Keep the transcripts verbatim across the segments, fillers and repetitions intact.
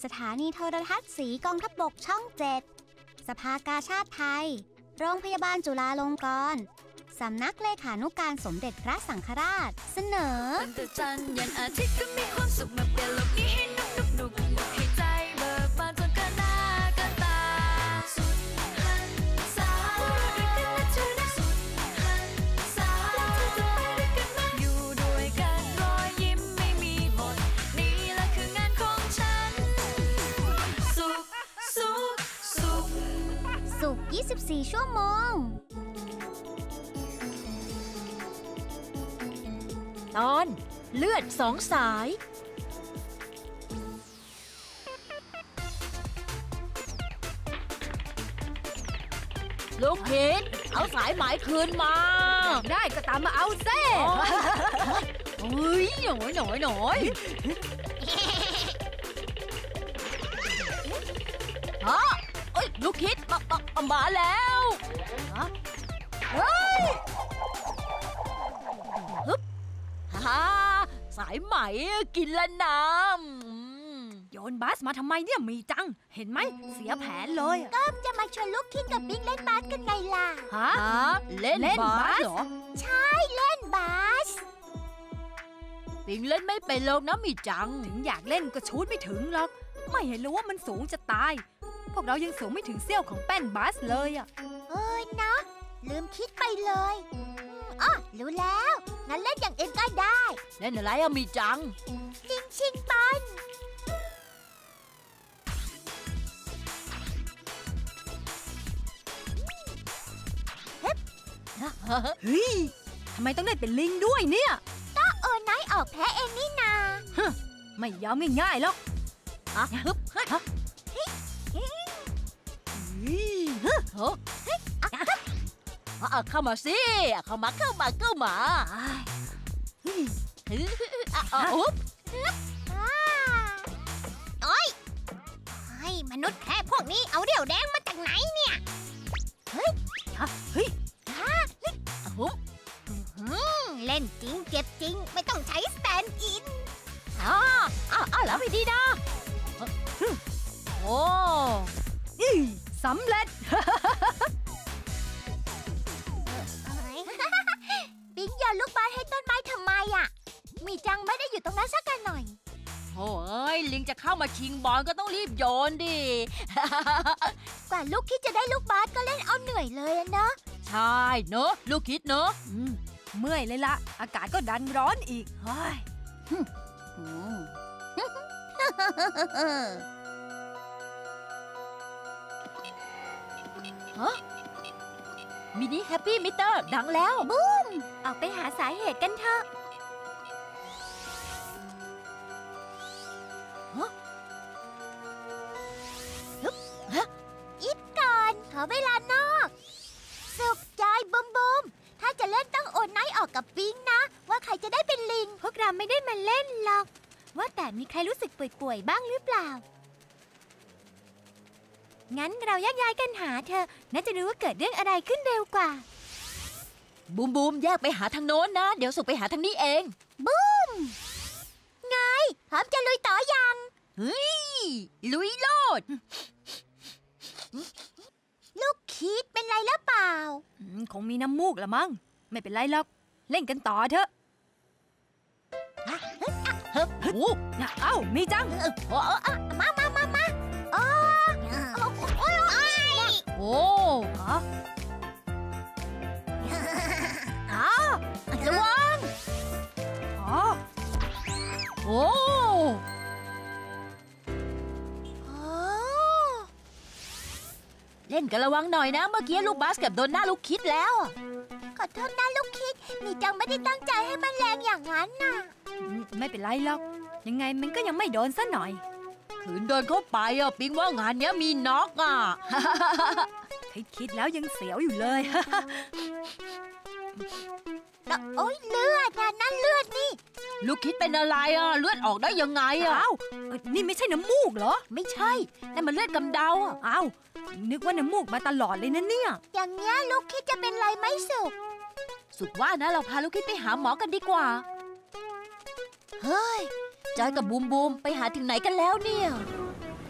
สถานีโทรทัศน์สีกองทัพบกช่องเจ็ดสภากาชาดไทยโรงพยาบาลจุฬาลงกรณ์สำนักเลขานุการสมเด็จพระสังฆราชเสนอวันแต่จันทร์ยันอาทิตย์ก็มีความสุขมาเปลี่ยนโลกนี้ให้นุกนุกนุกให้ใจเบิกบานจนกันหน้ากันตาสุดหันษาด้วยกันนะเธอนะสุดหันษาแล้วเธอจะไปด้วยกันไหมอยู่ด้วยกันรอยยิ้มไม่มีหมดนี่แหละคืองานของฉันสุขสุขสุขสุขยี่สิบสี่ชั่วโมงตอนเลือดสองสายลูกคิดเอาสายไหมคืนมาได้ก็ตามมาเอาเซ่เฮ้ยหน่อยหน่อยหน่อยฮะเอ้ยลูกคิดมามามาแล้วเฮ้ยฮึบฮ่าสายไหมกินละน้ำโยนบาสมาทำไมเนี่ยมีจังเห็นไหมเสียแผนเลยก็จะมาชวนลูกคิดกับบิ๊กเล่นบาสกันไงล่ะฮะเล่นบาสเหรอใช่เล่นบาสปิงเล่นไม่เป็นหรอกนะมีจังถึงอยากเล่นก็ชูดไม่ถึงหรอกไม่เห็นเลยว่ามันสูงจะตายพวกเรายังสูงไม่ถึงเสี้ยวของแป้นบาสเลยอ่ะเอ้ยนะลืมคิดไปเลยอ๋อรู้แล้วงั้นเล่นอย่างอื่นก็ได้เล่นอะไรอะมีจังยิงชิงบอลเฮ้ยทำไมต้องได้เป็นลิงด้วยเนี่ยก็โอนไนออกแพ้เองนี่นาไม่ยอมง่ายๆหรอกอะฮึบฮะเฮ้ยเฮ้ยเฮ้ยเข้ามาสิเข้ามาเข้ามาเข้ามาเฮ้ยอ่ะอุ๊บโอ้ยให้มนุษย์แค่พวกนี้เอาเดี่ยวแดงมาจากไหนเนี่ยเฮ้ยเฮ้ยเล่นจริงเจ็บจริงไม่ต้องใช้สแตนด์อินอ๋ออ๋อแล้วไปดีนะโอ้สำเร็จปิ๊งโยนลูกบาสให้ต้นไม้ทำไมอ่ะมีจังไม่ได้อยู่ตรงนั้นสักกันหน่อยโอ้ยลิงจะเข้ามาชิงบอลก็ต้องรีบโยนดิกว่าลูกคิดจะได้ลูกบาสก็เล่นเอาเหนื่อยเลยเนอะใช่เนอะลูกคิดเนอะเมื่อยเลยละอากาศก็ดันร้อนอีกเฮ้ยฮะมินิแฮปปี้มิเตอร์ดังแล้วบูมออกไปหาสาเหตุกันเถอะฮะฮะอิบก่อนขอเวลานอกสุขใจบูมบูมถ้าจะเล่นต้องโอนไนท์ออกกับปิงนะว่าใครจะได้เป็นลิงพวกเราไม่ได้มาเล่นหรอกว่าแต่มีใครรู้สึกป่วยๆบ้างหรือเปล่างั้นเราแยกย้ายกันหาเธอน่าจะรู้ว่าเกิดเรื่องอะไรขึ้นเร็วกว่าบูมบูมแยกไปหาทางโน้นนะเดี๋ยวสุกไปหาทางนี้เองบูมไงพร้อมจะลุยต่อยังเฮ้ยลุยโลดลูกคิดเป็นไรหรือเปล่าคงมีน้ำมูกละมั้งไม่เป็นไรหรอกเล่นกันต่อเถอะเฮ้ยโอ้เอ้ามีจังมามามามาโอ้โอ้โอ้ฮะอ๋อระวังอ๋อโอ้เล่นกันระวังหน่อยนะเมื่อกี้ลูกบาสเกับโดนหน้าลูกคิดแล้วขอโทษนะลูกคิดมีจังไม่ได้ตั้งใจให้มันแรงอย่างนั้นน่ะไม่เป็นไรหรอกยังไงมันก็ยังไม่โดนซะหน่อยขืนโดนเข้าไปอ่ะปิงว่างานนี้มีน็อกอ่ะคิดคิดแล้วยังเสียวอยู่เลยโอ๊ยเลือดนะนั่นเลือดนี่ลูกคิดเป็นอะไรอ่ะเลือดออกได้ยังไงอ่ะอ้าวนี่ไม่ใช่น้ำมูกเหรอไม่ใช่นั่นมันเลือดกำเดาอ่ะอ้าวนึกว่าน้ำมูกมาตลอดเลยนะเนี่ยอย่างเงี้ยลูกคิดจะเป็นไรไหมสุกสุดว่านะเราพาลูกคิดไปหาหมอกันดีกว่าเฮ้ยจอยกับบูมบูมไปหาถึงไหนกันแล้วเนี่ย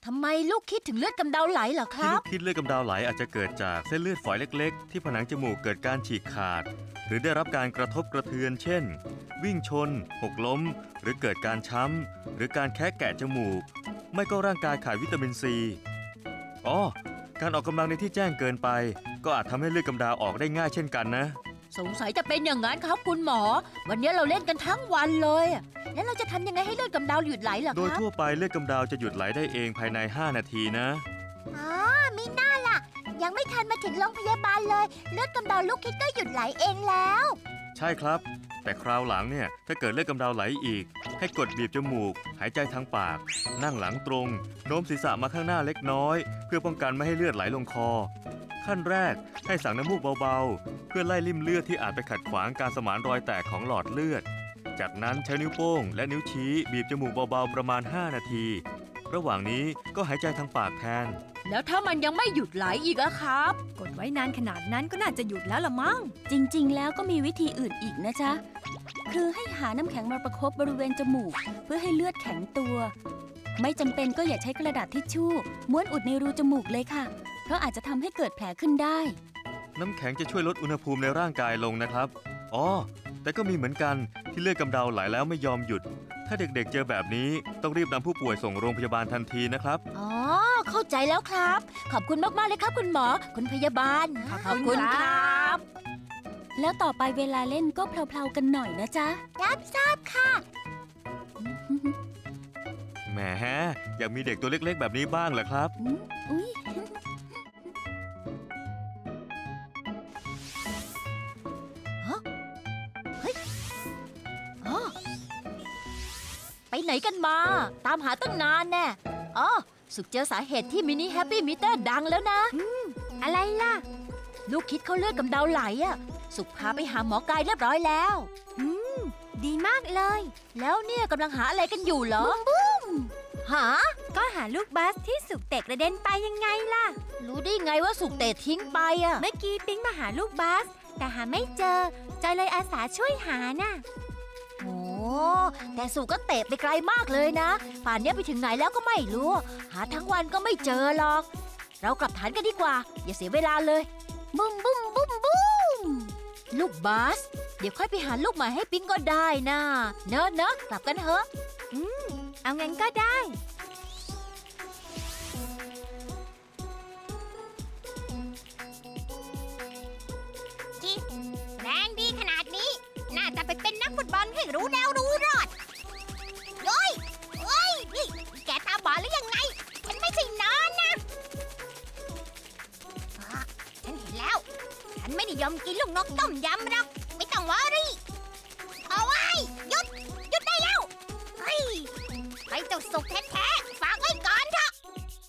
ทำไมลูกคิดถึงเลือดกำเดาไหลเหรอคที่รัลูบกคิดเลือดกำเดาไหลอาจจะเกิดจากเส้นเลือดฝอยเล็กๆ ที่ผนังจมูกเกิดการฉีกขาด หรือได้รับการกระทบกระเทือนเช่น วิ่งชน หกล้ม หรือเกิดการช้ำหรือการแคะแกะจมูก ไม่ก็ร่างกายขาดวิตามินซีอ๋อการออกกำลังในที่แจ้งเกินไป ก็อาจทำให้เลือดกำเดาออกได้ง่ายเช่นกันนะสงสัยจะเป็นอย่างนั้นครับคุณหมอ วันนี้เราเล่นกันทั้งวันเลยอะแล้วเราจะทำยังไงให้เลือดกำเดาหยุดไหลเหรอโดยครับทั่วไปเลือดกำเดาจะหยุดไหลได้เองภายในห้านาทีนะอ๋อมีหน้าล่ะ ยังไม่ทันมาถึงโรงพยาบาลเลย เลือดกำเดาลูกคิดก็หยุดไหลเองแล้วใช่ครับ แต่คราวหลังเนี่ยถ้าเกิดเลือดกำเดาไหลอีก ให้กดบีบจมูก หายใจทางปาก นั่งหลังตรงโน้มศีรษะมาข้างหน้าเล็กน้อย เพื่อป้องกันไม่ให้เลือดไหลลงคอ ขั้นแรกให้สั่งน้ำมูกเบาๆ เพื่อไล่ริ่มเลือดที่อาจไปขัดขวางการสมานรอยแตกของหลอดเลือด จากนั้นใช้นิ้วโป้งและนิ้วชี้บีบจมูกเบาๆประมาณห้านาที ระหว่างนี้ก็หายใจทางปากแทนแล้วถ้ามันยังไม่หยุดไหลอีกอะครับกดไว้นานขนาดนั้นก็น่าจะหยุดแล้วละมั้งจริงๆ แล้วก็มีวิธีอื่นอีกนะจ๊ะ คือให้หาน้ำแข็งมาประคบบริเวณจมูก เพื่อให้เลือดแข็งตัว ไม่จำเป็นก็อย่าใช้กระดาษทิชชู่ม้วนอุดในรูจมูกเลยค่ะ เพราะอาจจะทำให้เกิดแผลขึ้นได้น้ำแข็งจะช่วยลดอุณหภูมิในร่างกายลงนะครับอ๋อแต่ก็มีเหมือนกันที่เลือดกำเดาไหลแล้วไม่ยอมหยุด ถ้าเด็กๆเจอแบบนี้ต้องรีบนำผู้ป่วยส่งโรงพยาบาลทันทีนะครับอ๋อ เข้าใจแล้วครับ ขอบคุณมากๆเลยครับคุณหมอ คุณพยาบาลขอบคุณครับแล้วต่อไปเวลาเล่นก็เพลาๆกันหน่อยนะจ๊ะรับทราบค่ะแหมอยากมีเด็กตัวเล็กๆ แบบนี้บ้างเหรอครับอืมอุ๊ยไปไหนกันมา ตามหาตั้งนานแน่อ๋อสุกเจอสาเหตุที่มินิแฮปปี้มิเตอร์ดังแล้วนะอะไรล่ะลูกคิดเขาเลือดกำเดาไหลอะสุกพาไปหาหมอกายเรียบร้อยแล้วอืม ดีมากเลยแล้วเนี่ยกำลังหาอะไรกันอยู่เหรอหาก็หาลูกบาสที่สุกเตะกระเด็นไปยังไงล่ะรู้ได้ไงว่าสุกเตะทิ้งไปอะเมื่อกี้ปิ๊งมาหาลูกบาส แต่หาไม่เจอ จอยเลยอาสาช่วยหาน่ะโอ้แต่สุกก็เตะไปไกลมากเลยนะป่านนี้ไปถึงไหนแล้วก็ไม่รู้ หาทั้งวันก็ไม่เจอหรอก เรากลับฐานกันดีกว่า อย่าเสียเวลาเลยบุ้มบุ้มบุ้มบุ้มลูกบาส เดี๋ยวค่อยไปหาลูกใหม่ให้ปิ๊งก็ได้นะเนอะเนอะกลับกันเถอะเอางั้นก็ได้ จิแรงดีขนาดนี้ น่าจะไปเป็นนักฟุตบอลให้รู้แนวรู้รอดเฮ้ยเฮ้ย นี่แกตาบอดหรือยังไง ฉันไม่ใช่นอนนะอ่ะฉันเห็นแล้ว ฉันไม่นิยมกินลูกนกต้มยำหรอก ไม่ต้องวอรี่ เอาไว้หยุด หยุดได้แล้ว เฮ้ย ไปเจ้าสุกแท้ๆฝากไว้ก่อนเถอะ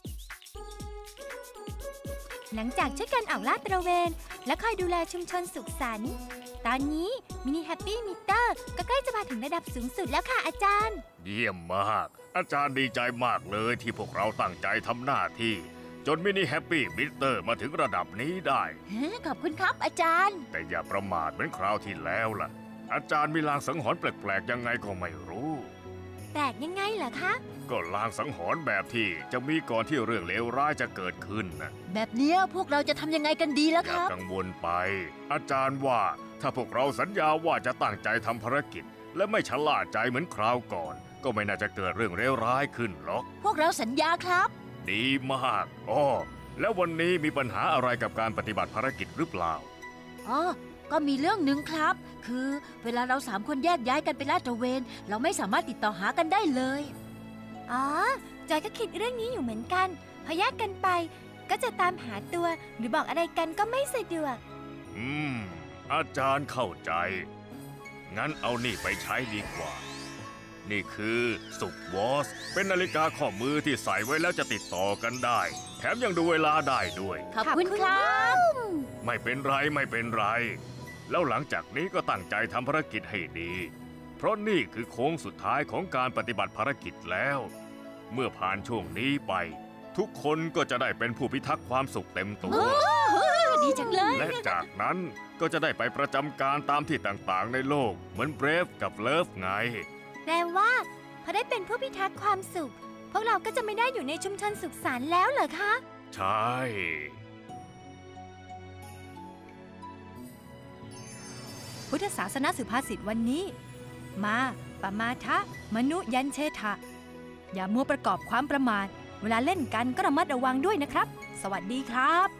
หลังจากช่วยกันออกลาดตระเวน และคอยดูแลชุมชนสุขสันต์ตอนนี้มินิแฮปปี้มิเตอร์ก็ใกล้จะมาถึงระดับสูงสุดแล้วค่ะอาจารย์เยี่ยมมาก อาจารย์ดีใจมากเลยที่พวกเราตั้งใจทำหน้าที่ จนมินิแฮปปี้มิเตอร์มาถึงระดับนี้ได้ขอบคุณครับอาจารย์แต่อย่าประมาทเหมือนคราวที่แล้วล่ะ อาจารย์มีลางสังหรณ์แปลกๆยังไงก็ไม่รู้แปลกยังไงเหรอคะก็ลางสังหรณ์แบบที่จะมีก่อนที่เรื่องเลวร้ายจะเกิดขึ้นนะแบบเนี้ยพวกเราจะทำยังไงกันดีล่ะอคย่ารับกังวลไป อาจารย์ว่าถ้าพวกเราสัญญาว่าจะตั้งใจทำภารกิจ และไม่ชะล่าใจเหมือนคราวก่อน ก็ไม่น่าจะเกิดเรื่องเลวร้ายขึ้นหรอกพวกเราสัญญาครับดีมากอ้อแล้ววันนี้มีปัญหาอะไรกับการปฏิบัติภารกิจหรือเปล่าอ๋อ ก็มีเรื่องหนึ่งครับ คือเวลาเราสามคนแยกย้ายกันไปลาดตระเวน เราไม่สามารถติดต่อหากันได้เลยอ๋อ จอยก็คิดเรื่องนี้อยู่เหมือนกัน พอแยกกันไป ก็จะตามหาตัว หรือบอกอะไรกันก็ไม่สะดวกอืม อาจารย์เข้าใจ งั้นเอานี่ไปใช้ดีกว่า นี่คือสุกวอสเป็นนาฬิกาข้อมือที่ใส่ไว้แล้วจะติดต่อกันได้ แถมยังดูเวลาได้ด้วยขอบคุณครับไม่เป็นไรไม่เป็นไร แล้วหลังจากนี้ก็ตั้งใจทำภารกิจให้ดี เพราะนี่คือโค้งสุดท้ายของการปฏิบัติภารกิจแล้ว เมื่อผ่านช่วงนี้ไป ทุกคนก็จะได้เป็นผู้พิทักษ์ความสุขเต็มตัวดีจังเลยและจากนั้นก็จะได้ไปประจำการตามที่ต่างๆในโลก เหมือนเบรฟกับเลิฟไงแปลว่า พอได้เป็นผู้พิทักษ์ความสุข พพวกเราก็จะไม่ได้อยู่ในชุมชนสุขสันต์แล้วเหรอคะใช่พุทธศาสนาสุภาษิตวันนี้ มาปมาทะมนุยันเชทะอย่ามัวประกอบความประมาทเวลาเล่นกันก็ระมัดระวังด้วยนะครับ สวัสดีครับ